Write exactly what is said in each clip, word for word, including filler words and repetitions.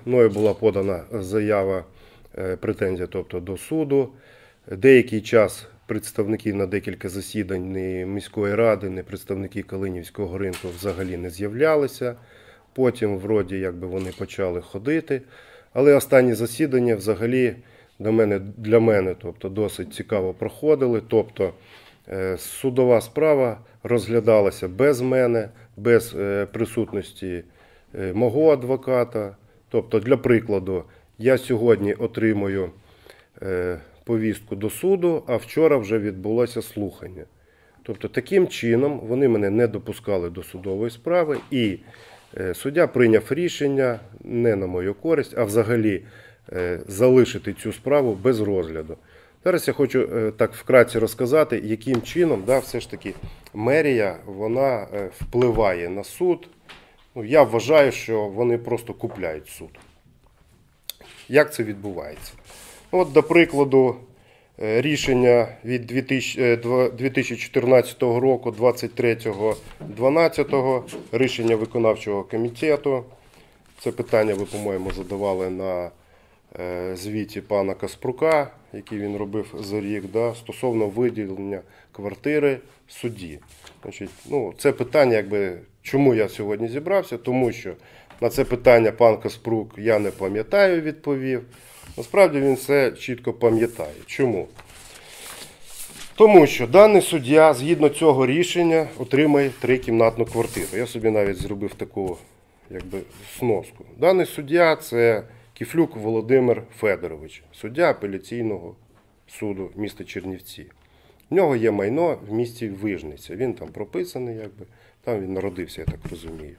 Мною була подана заява, претензія, тобто до суду. Деякий час представники на декілька засідань ні міської ради, ні представники Калинівського ринку взагалі не з'являлися. Потім, вроді, якби вони почали ходити. Але останні засідання взагалі для мене, для мене тобто, досить цікаво проходили. Тобто судова справа розглядалася без мене, без присутності мого адвоката. Тобто, для прикладу, я сьогодні отримую повістку до суду, а вчора вже відбулося слухання. Тобто, таким чином вони мене не допускали до судової справи, і суддя прийняв рішення не на мою користь, а взагалі залишити цю справу без розгляду. Зараз я хочу так вкратце розказати, яким чином да, все ж таки мерія вона впливає на суд. Ну, я вважаю, що вони просто купляють суд. Як це відбувається? От, до прикладу, рішення від дві тисячі чотирнадцятого року, двадцять третього дванадцятого, рішення виконавчого комітету. Це питання ви, по-моєму, задавали на звіті пана Каспрука, який він робив за рік, да, стосовно виділення квартири судді. Значить, ну, це питання, якби, чому я сьогодні зібрався, тому що на це питання пан Каспрук я не пам'ятаю, відповів. Насправді він все чітко пам'ятає. Чому? Тому що даний суддя, згідно цього рішення, отримає трикімнатну квартиру. Я собі навіть зробив таку, якби, сноску. Даний суддя – це Кіфлюк Володимир Федорович, суддя апеляційного суду міста Чернівці. В нього є майно в місті Вижниця. Він там прописаний, якби, там він народився, я так розумію.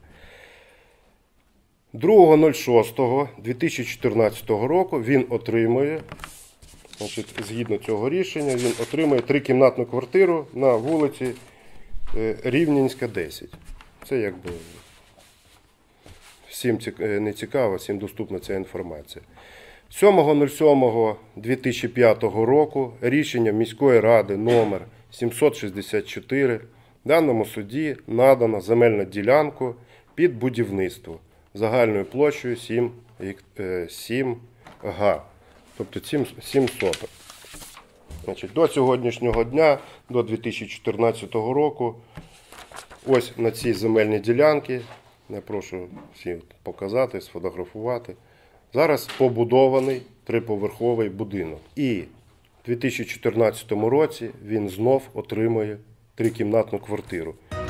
другого шостого дві тисячі чотирнадцятого року він отримує, значить, згідно цього рішення, він отримує трикімнатну квартиру на вулиці Рівненська, десять. Це якби всім не цікаво, всім доступна ця інформація. сьомого сьомого дві тисячі п'ятого року рішення міської ради номер сімсот шістдесят чотири даному суді надано земельну ділянку під будівництво загальною площею сім га, тобто сім соток. Значить, до сьогоднішнього дня, до дві тисячі чотирнадцятого року, ось на цій земельній ділянці, я прошу всім показати, сфотографувати, зараз побудований триповерховий будинок. І в дві тисячі чотирнадцятому році він знов отримує трикімнатну квартиру.